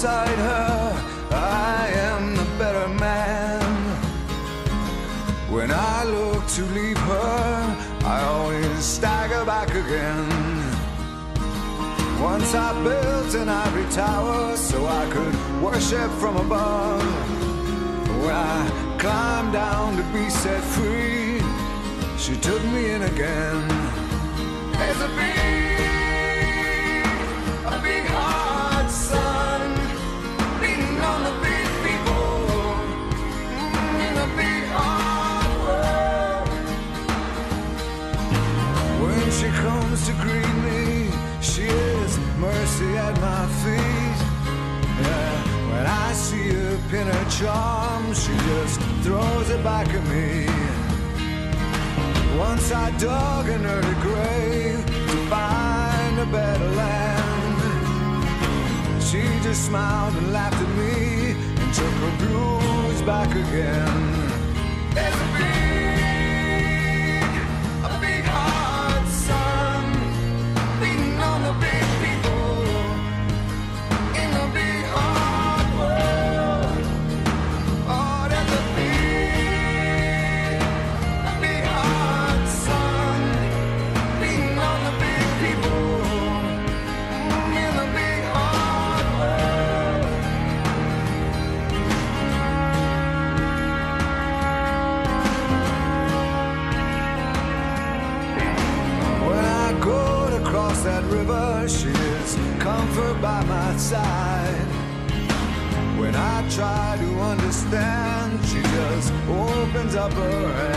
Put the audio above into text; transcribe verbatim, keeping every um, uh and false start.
beside her, I am the better man. When I look to leave her, I always stagger back again. Once I built an ivory tower so I could worship from above. When I climbed down to be set free, she took me in again. There's a big, a big hard sun beating on the big people in the big hard world. When she comes to greet me, she is mercy at my feet. Yeah, when I see her pin her charm, she just throws it back at me. Once I dug an early grave to find a better land. She just smiled and laughed at me and took her blues back again. There's a big, a big hard sun beating on the big people in the big hard world. Oh, there's a big, a big hard sun beating on the big people in the big hard world. When I go to cross that river, she is comfort by my side. When I try to understand, she just opens up her